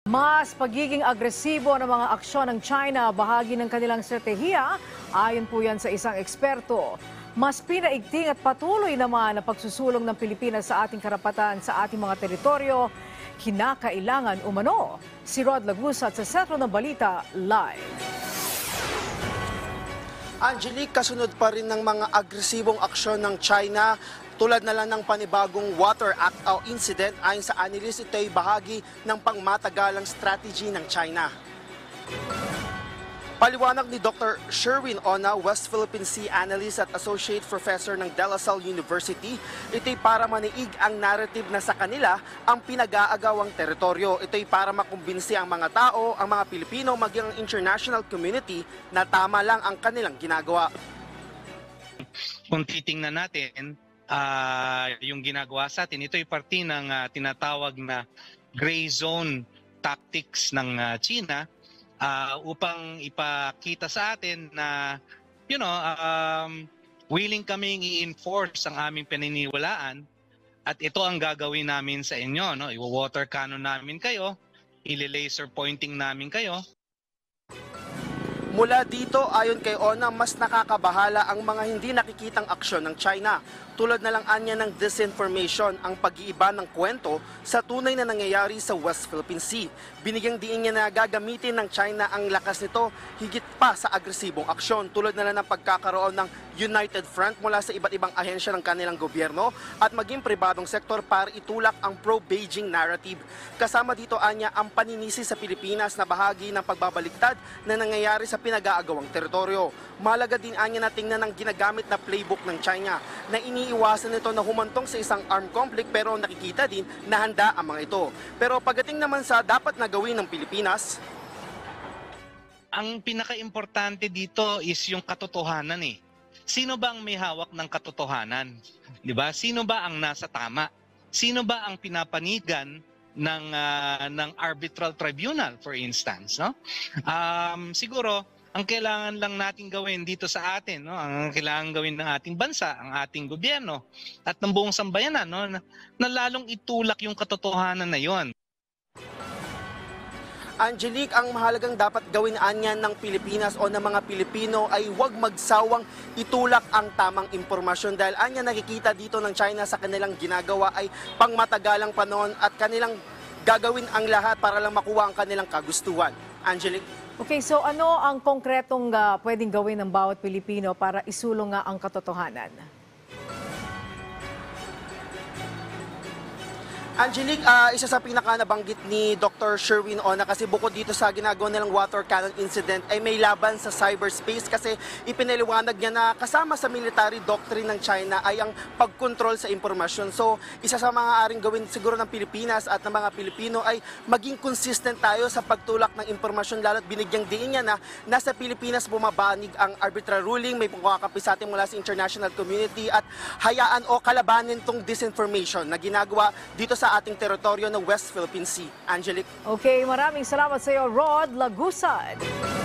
Mas pagiging agresibo ng mga aksyon ng China bahagi ng kanilang estratehiya, ayon po yan sa isang eksperto. Mas pinaigting at patuloy naman ang pagsusulong ng Pilipinas sa ating karapatan sa ating mga teritoryo, kinakailangan umano. Si Rod Lagusat sa Sentro ng Balita Live. Angelique, kasunod pa rin ng mga agresibong aksyon ng China tulad na lang ng panibagong Water Act o incident. Ayon sa analyst, ito ay bahagi ng pangmatagalang strategy ng China. Paliwanag ni Dr. Sherwin Ona, West Philippine Sea Analyst at Associate Professor ng De La Salle University, ito'y para maniig ang narrative na sa kanila ang pinag-aagawang teritoryo. Ito'y para makumbinsi ang mga tao, ang mga Pilipino, maging ang international community na tama lang ang kanilang ginagawa. Kung titingnan natin yung ginagawa sa atin, ito'y parte ng tinatawag na gray zone tactics ng China. Upang ipakita sa atin na willing kaming i-enforce ang aming paniniwalaan at ito ang gagawin namin sa inyo, no? I-water cannon namin kayo, i-laser pointing namin kayo. Mula dito, ayon kay Ona, mas nakakabahala ang mga hindi nakikitang aksyon ng China. Tulad na lang anya ng disinformation, ang pag-iiba ng kwento sa tunay na nangyayari sa West Philippine Sea. Binigyang diin niya na gagamitin ng China ang lakas nito higit pa sa agresibong aksyon. Tulad na lang ng pagkakaroon ng United Front mula sa iba't ibang ahensya ng kanilang gobyerno at maging pribadong sektor para itulak ang pro-Beijing narrative. Kasama dito anya ang paninisi sa Pilipinas na bahagi ng pagbabaliktad na nangyayari sa pinag-aagawang teritoryo. Mahalaga din anya na tingnan ang ginagamit na playbook ng China na iniiwasan nito na humantong sa isang armed conflict, pero nakikita din na handa ang mga ito. Pero pagdating naman sa dapat na gawin ng Pilipinas, ang pinaka-importante dito is yung katotohanan eh. Sino ba ang may hawak ng katotohanan? 'Di ba? Sino ba ang nasa tama? Sino ba ang pinapanigan ng arbitral tribunal, for instance, no? Siguro ang kailangan lang natin gawin dito sa atin, no? Ang kailangan gawin ng ating bansa, ang ating gobyerno at ng buong sambayanan, no? Na lalong itulak yung katotohanan na 'yon. Angelique, ang mahalagang dapat gawin anya ng Pilipinas o ng mga Pilipino ay huwag magsawang itulak ang tamang impormasyon dahil anya nakikita dito ng China sa kanilang ginagawa ay pangmatagalang panahon at kanilang gagawin ang lahat para lang makuha ang kanilang kagustuhan. Angelique? Okay, so ano ang konkretong pwedeng gawin ng bawat Pilipino para isulong nga ang katotohanan? Angelique, isa sa pinaka-nabanggit ni Dr. Sherwin Ona kasi bukod dito sa ginagawa nilang water cannon incident ay may laban sa cyberspace kasi ipinaliwanag niya na kasama sa military doctrine ng China ay ang pagkontrol sa impormasyon. So, isa sa mga aring gawin siguro ng Pilipinas at ng mga Pilipino ay maging consistent tayo sa pagtulak ng impormasyon, lalo't binigyang diin niya na nasa Pilipinas bumabanig ang arbitral ruling, may pangkakapi sa atin mula sa international community at hayaan o kalabanin tong disinformation na ginagawa dito sa ating teritoryo ng West Philippine Sea. Angelique? Okay, maraming salamat sa iyo, Rod Lagusad.